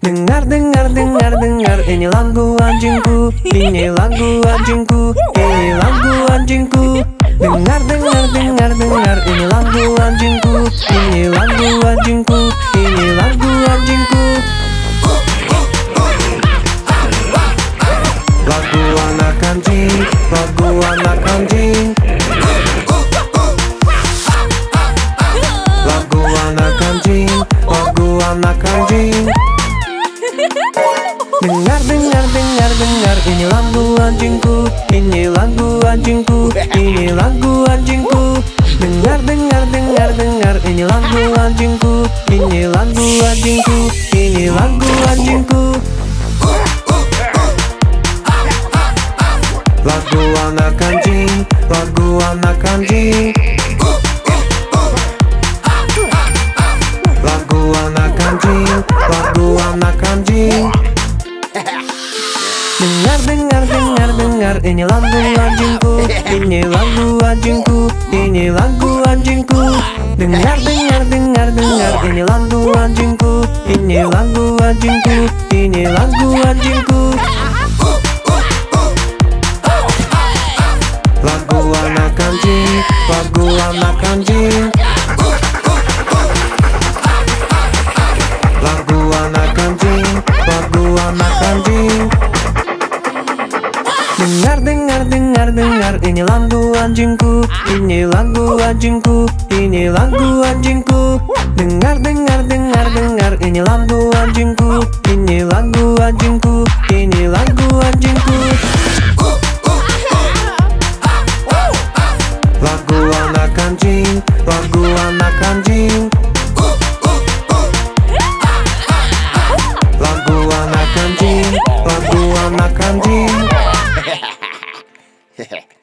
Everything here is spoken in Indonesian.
Dengar, dengar, dengar, dengar, ini lagu anjingku, ini lagu anjingku, ini lagu anjingku. Dengar, dengar, dengar, dengar, ini lagu anjingku, ini lagu anjingku, ini lagu anjingku. Lagu anak anjing, lagu anak anjing. Lagu anak anjing, lagu anak anjing. Dengar, dengar, dengar, dengar, ini lagu anjingku, ini lagu anjingku, ini lagu anjingku. Dengar, dengar, dengar, dengar, ini lagu anjingku, ini lagu anjingku, ini lagu anjingku. Lagu anak anjing, lagu anak anjing. Lagu anak anjing, lagu anak anjing. Dengar, dengar, dengar, dengar, ini lagu anjingku, ini lagu anjingku, ini lagu anjingku. Dengar, dengar, dengar, dengar, ini lagu anjingku, ini lagu anjingku, ini lagu anjingku. Lagu anak anjing, lagu anak anjing. Lagu anak anjing, lagu anak anjing. Dengar, dengar, dengar, dengar, ini lagu anjingku, ini lagu anjingku, ini lagu anjingku. Dengar, dengar, dengar, dengar, ini lagu anjingku, ini lagu anjingku, ini lagu anjingku. Lagu anak anjing, lagu anak anjing. Lagu anak anjing, lagu anak anjing.